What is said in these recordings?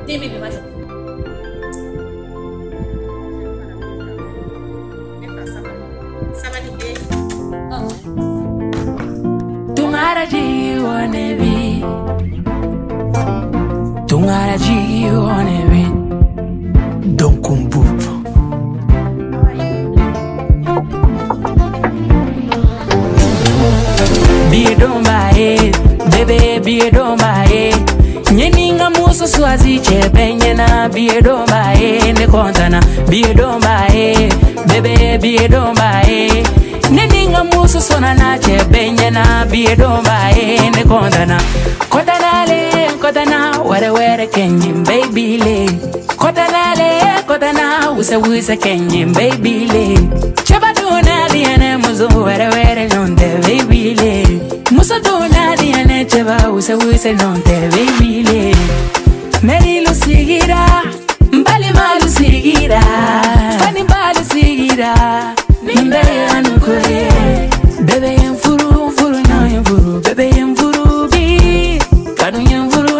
Dime mi macho. Tungara ji onebi, tungara ji onebi, don't kumbup. Be don't buy it, baby, be don't buy it. Nyeninga muso swazi chebenye na be don't buy it. Ne kontana, be don't buy it, baby, be don't buy it. Neninga muso sona na chebenye na be don't buy it. Ne kontana, kotana, were kenyin baby le. Kotana, wuse kenyin baby le. Cheba dona diane muzo were nonte baby le. Muso dona diane cheba wuse nonte baby le. Meri lo sigira, mbali malu sigira, fani mbali sigira, nimbe anukore. Bebe yemfuru nyanfuru, bebe yemfuru bi, kanu yemfuru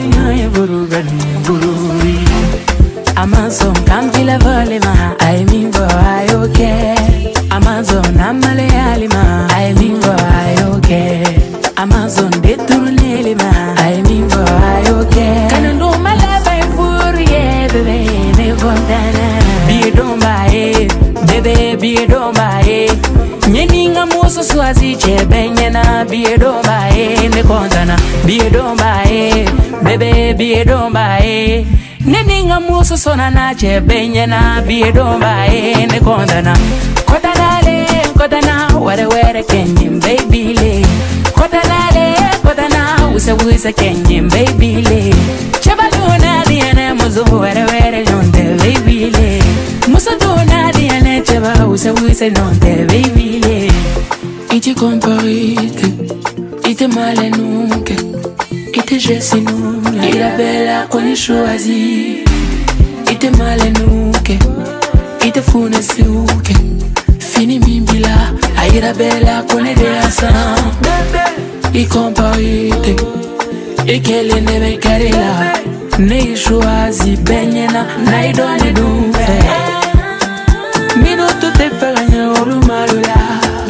bi. Amazon can't feel a volima, I mean for I okay. Amazon amale alima, I mean for I okay. Amazon de turunelima, I mean for I okay. Can do my life I for yeah, baby, ne kontana. Be don't buy it, baby, be don't buy it. Nyeninga muso swazi chebenye na be don't buy it, ne kontana. Be don't buy it, baby, be don't buy it. Neninga muso sona na chebenye na be don't buy it, ne kontana. Kotana, were kenyin baby le. Kotana, wuse kenyin baby le. Cheba dona diane muzo were nonte baby le. Muso dona diane cheba wuse nonte baby le. Iti comparite, ite male nunca. Ite jesi nunca, ila bella con i choisi. Ite male nunca, ite fune siuke. Fini mimbila, aira bella con le deasa. I comparite, e che le neve carila. Nei choisi benyena, nai donne dunfe. Minuto te paganya olu malula.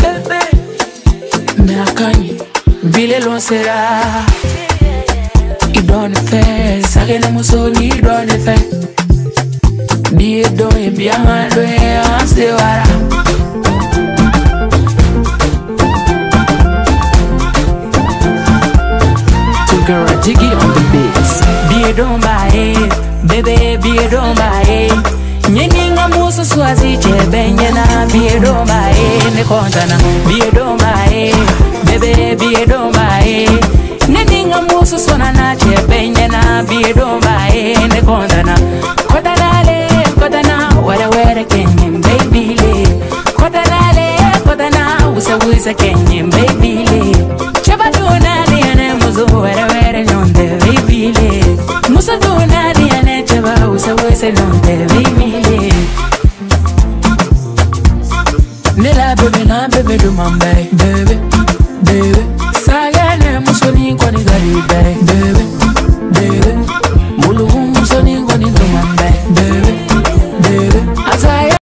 Me akani, bile lon sera. I don't fe, sagene musoni don't fe. Be don't be a man do e wara. Girl, jiggy on the beats. Be don't buy it, baby, be don't buy it. Nyeninga muso swazi chebenye na be don't buy it, ne kontana. Be don't buy it, baby, be don't buy it. Neninga muso sona na chebenye na be don't buy it, ne kontana. Kotana, were kenyin baby le. Kotana, wuse kenyin baby le. Cheba dona diane muzo were nonte baby le. Muso dona diane cheba wuse nonte baby le. Nela bebe na bebe do mambe, bebe. Sagane muso ni kwani gari bebe.